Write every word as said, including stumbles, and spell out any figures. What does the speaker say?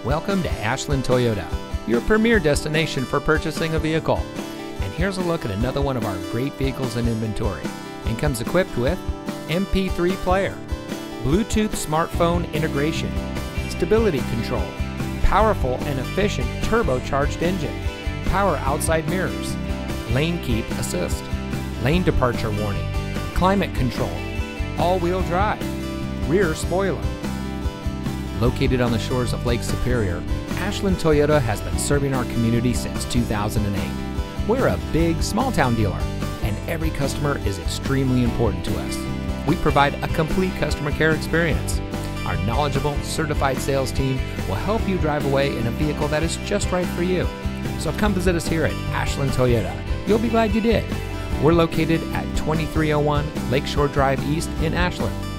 Welcome to Ashland Toyota, your premier destination for purchasing a vehicle. And here's a look at another one of our great vehicles in inventory, and comes equipped with M P three player, Bluetooth smartphone integration, stability control, powerful and efficient turbocharged engine, power outside mirrors, lane keep assist, lane departure warning, climate control, all-wheel drive, rear spoiler. Located on the shores of Lake Superior, Ashland Toyota has been serving our community since two thousand eight. We're a big, small-town dealer, and every customer is extremely important to us. We provide a complete customer care experience. Our knowledgeable, certified sales team will help you drive away in a vehicle that is just right for you. So come visit us here at Ashland Toyota. You'll be glad you did. We're located at twenty-three oh one Lakeshore Drive East in Ashland.